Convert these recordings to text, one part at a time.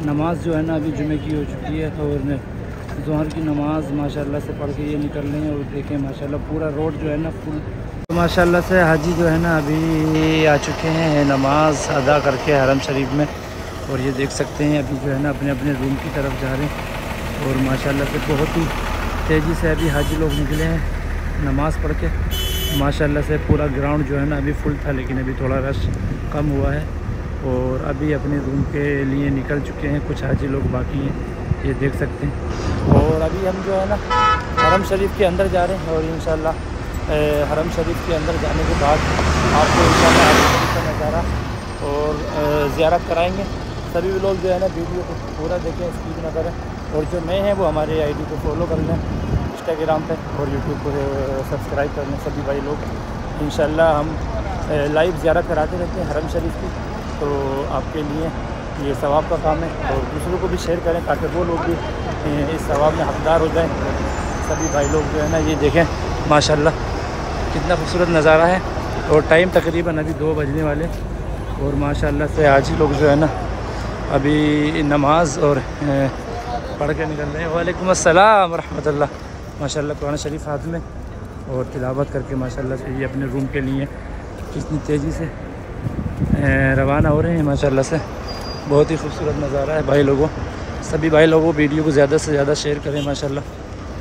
नमाज़ जो है ना अभी जुमे की हो चुकी है और ज़ोहर की नमाज़ माशाल्लाह से पढ़ के ये निकल रहे हैं। और देखें माशाल्लाह पूरा रोड जो है ना फुल। तो माशाल्लाह से हाजी जो है ना अभी आ चुके हैं नमाज़ अदा करके हरम शरीफ में। और ये देख सकते हैं अभी जो है ना अपने अपने रूम की तरफ जा रहे हैं। और माशाल्लाह से बहुत ही तेज़ी से अभी हाजी लोग निकले हैं नमाज़ पढ़ के। माशाल्लाह से पूरा ग्राउंड जो है ना अभी फुल था, लेकिन अभी थोड़ा रश कम हुआ है। और अभी अपने रूम के लिए निकल चुके हैं, कुछ हाजी लोग बाकी हैं, ये देख सकते हैं। और अभी हम जो है ना हरम शरीफ के अंदर जा रहे हैं। और इंशाल्लाह हरम शरीफ के अंदर जाने के बाद आपको इंशाल्लाह हरम शरीफ का नज़ारा और ज़ियारत कराएंगे। सभी लोग जो है ना वीडियो को पूरा देखें, स्किप ना करें। और जो नए हैं वो हमारे आईडी को फॉलो कर लें इंस्टाग्राम पे और यूट्यूब को सब्सक्राइब कर लें सभी भाई लोग। इंशाल्लाह हम लाइव ज़ियारत कराते रहते हैं हरम शरीफ की, तो आपके लिए ये सवाब का काम है। और दूसरों को भी शेयर करें ताकि वो लोग भी इस सवाब में हकदार हो जाएं। सभी भाई लोग जो है ना ये देखें माशाल्लाह कितना खूबसूरत नज़ारा है। और टाइम तकरीबन अभी 2 बजने वाले। और माशाल्लाह से हाजी लोग जो है ना अभी नमाज़ और पढ़ के निकल रहे हैं। वालेकुम अस्सलाम रहमतुल्लाह। माशाल्लाह कुरान शरीफ हाथ में और तिलावत करके माशाल्लाह से ये अपने रूम के लिए कितनी तेज़ी से रवाना हो रहे हैं। माशाल्लाह से बहुत ही खूबसूरत नज़ारा है भाई लोगों। सभी भाई लोगों वीडियो को ज़्यादा से ज़्यादा शेयर करें माशाल्लाह।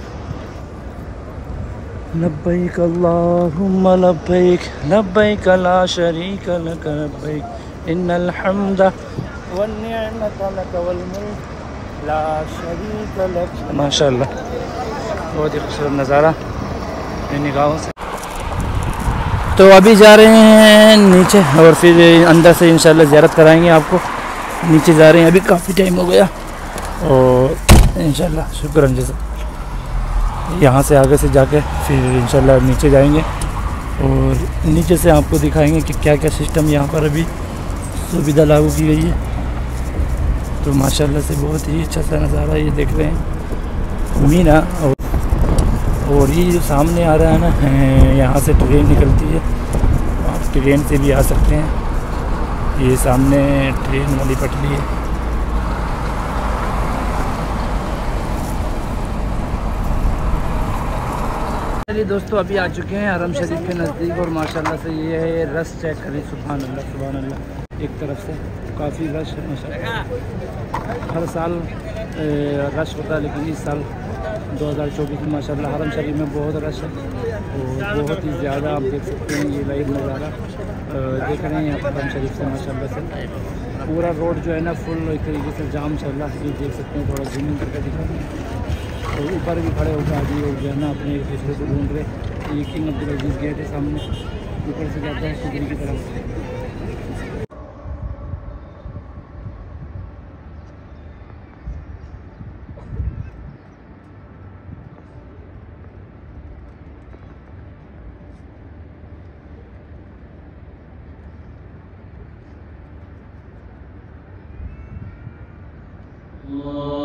लब्बैक अल्लाहुम्मा लब्बैक लब्बैक ला शरीक लक लब्बैक इन्नल हम्दा वन निअमत लक वल मुल्क ला शरीक लक। माशाल्लाह बहुत ही खूबसूरत नज़ारा इन निगाहों से। तो अभी जा रहे हैं नीचे और फिर अंदर से इंशाल्लाह ज़ियारत कराएंगे आपको। नीचे जा रहे हैं, अभी काफ़ी टाइम हो गया। और इंशाल्लाह शुक्र जैसा यहाँ से आगे से जाके फिर इंशाल्लाह नीचे जाएंगे। और नीचे से आपको दिखाएंगे कि क्या क्या सिस्टम यहाँ पर अभी सुविधा लागू की गई है। तो माशाल्लाह से बहुत ही अच्छा सा नज़ारा ये देख रहे हैं मीना। और ये जो सामने आ रहा है ना यहाँ से ट्रेन निकलती है, आप ट्रेन से भी आ सकते हैं। ये सामने ट्रेन वाली पटरी है। चलिए दोस्तों अभी आ चुके हैं हरम शरीफ के नज़दीक। और माशाल्लाह से ये है रश चेक करें, सुभान अल्लाह सुभान अल्लाह। एक तरफ से काफ़ी रश है माशाल्लाह। हर साल रश होता है, लेकिन इस साल 2024 में माशाल्लाह हरम शरीफ में बहुत रश है और बहुत ही ज़्यादा। आप देख सकते हैं ये लाइव नज़ारा देख रहे हैं यहाँ पर हरम शरीफ से। माशाल्लाह से पूरा रोड जो है ना फुल एक तरीके से जाम चल रहा है, ये देख सकते हैं। थोड़ा जूमिंग करके दिखा रहे हैं। और ऊपर भी खड़े होकर आदि लोग जो है ना अपने एक दूसरे को ढूंढ रहे। ये किंग अब्दुल अजीज़ गेट है सामने, ऊपर से जाता है सुगरी की तरफ। Allah